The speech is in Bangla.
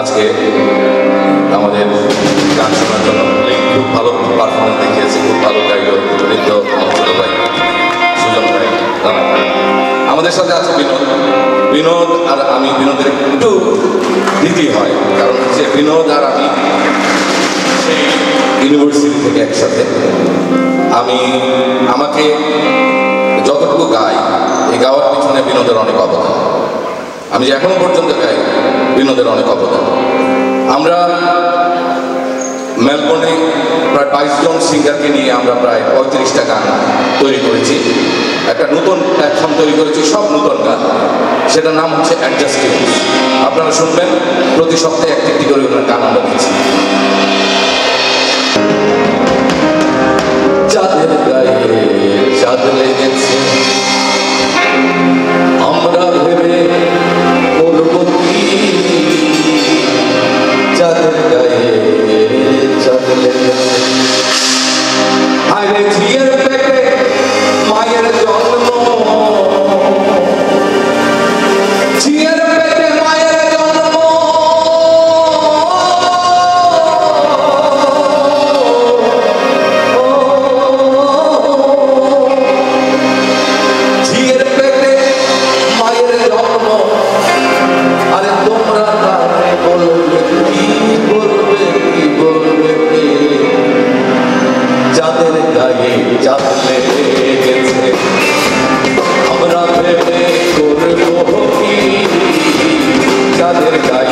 আজকে আমাদের গান শোনার জন্য খুব ভালো পারফরমেন্স দেখিয়েছে, খুব ভালো গাইল বৃদ্ধ ছোট ভাই সুজন ভাই। আমাদের সাথে আছে বিনোদ আর আমি। বিনোদের একটু দিদি হয়, কারণ হচ্ছে বিনোদ আর আমি সেই ইউনিভার্সিটি থেকে একসাথে। আমাকে যতটুকু গাই, এই গাওয়ার পিছনে বিনোদের অনেক অবদান। আমি যে এখনো পর্যন্ত গাই, বিনোদের অনেক অবদান। আমরা মেলবোর্নে প্রায় 22 জন সিঙ্গারকে নিয়ে আমরা প্রায় 35টা গান তৈরি করেছি। একটা নতুন প্ল্যাটফর্ম তৈরি করেছি, সব নতুন গান। সেটার নাম হচ্ছে অ্যাডজাস্টিভ। আপনারা শুনবেন, প্রতি সপ্তাহে একটি করে গান আমরা দিচ্ছি। চাঁদের গায়ে চাঁদ লেগেছে, আমরা ভেবে করব কি, চাঁদের গায়ে চাঁদ লেগেছে। আরে ঝিয়ের পেটে মায়ের জন্ম, ঝিয়ের পেটে মায়ের জন্ম, ঝিয়ের পেটে মায়ের জন্ম। আরে তোমরা কারে বলবে, কি বলবে, কি বলবে কে, চাঁদের গায়ে চাঁদ লেগেছে, আমরা ভেবে করব কি, চাঁদের গায়ে